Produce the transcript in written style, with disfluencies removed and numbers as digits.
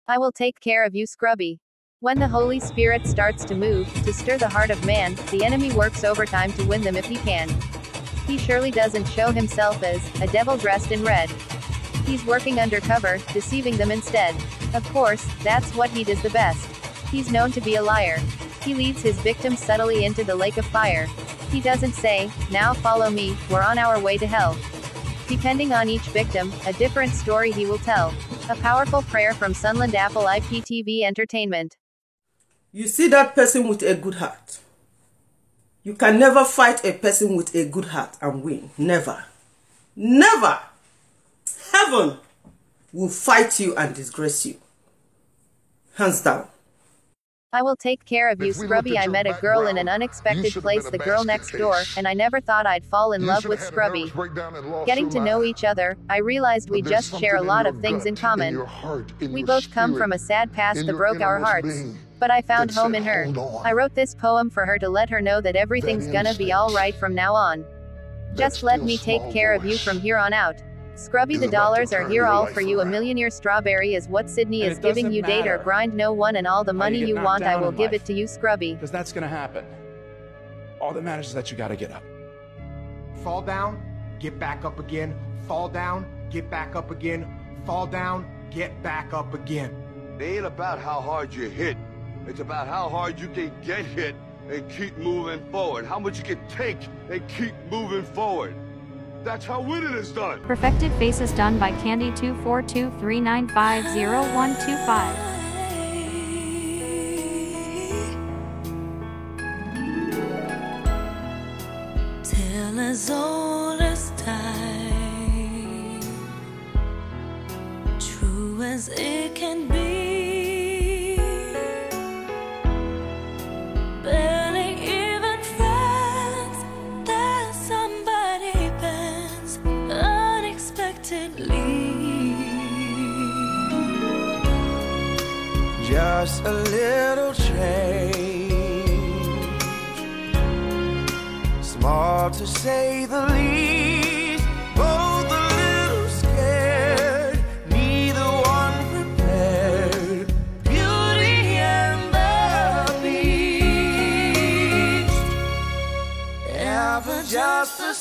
I will take care of you, Skrubby. When the Holy Spirit starts to move, to stir the heart of man, the enemy works overtime to win them if he can. He surely doesn't show himself as a devil dressed in red. He's working undercover, deceiving them instead. Of course, that's what he does the best. He's known to be a liar. He leads his victims subtly into the lake of fire. He doesn't say, "Now follow me, we're on our way to hell." Depending on each victim, a different story he will tell. A powerful prayer from Sunland Apple IPTV Entertainment. You see that person with a good heart. You can never fight a person with a good heart and win. Never. Never. Heaven will fight you and disgrace you. Hands down. I will take care of you, Skrubby. I met a girl in an unexpected place, the girl next door, and I never thought I'd fall in love with Skrubby. Getting to know each other, I realized we just share a lot of things in common. We both come from a sad past that broke our hearts. But I found home in her. I wrote this poem for her to let her know that everything's gonna be alright from now on. Just let me take care of you from here on out. Skrubby, the dollars are here all for you. A millionaire strawberry is what Sydney is giving you. Date or grind no one, and all the money you want I will give it to you, Skrubby. Because that's gonna happen. All that matters is that you gotta get up. Fall down, get back up again. Fall down, get back up again. Fall down, get back up again. It ain't about how hard you hit. It's about how hard you can get hit and keep moving forward. How much you can take and keep moving forward. That's how winning is done. Perfected Face is done by Candy 24239500125. Tale as old as time, true as it can be. Barely even friends, there's somebody bends unexpectedly. Just a little change, small to say the least. Both a little scared, neither one prepared. Beauty and the Beast, ever just a